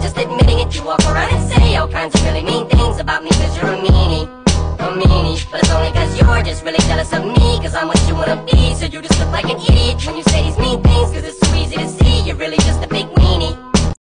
just admitting it. You walk around and say all kinds of really mean things about me cause you're a meanie, a meanie. But it's only cause you're just really jealous of me, cause I'm what you wanna be. So you just look like an idiot when you say these mean things.